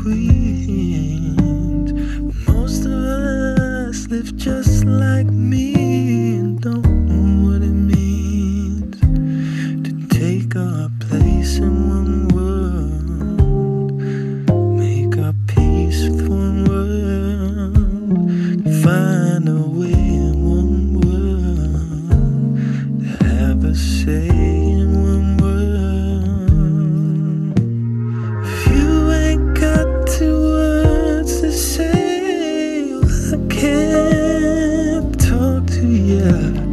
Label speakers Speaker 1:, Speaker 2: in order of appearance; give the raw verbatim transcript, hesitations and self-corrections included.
Speaker 1: queens. Most of us live just like me and don't know what it means to take our place in one world, make our peace with one world, find a way in one world, to have a say in one world. If you ain't got two words to say, well, I can't talk to you.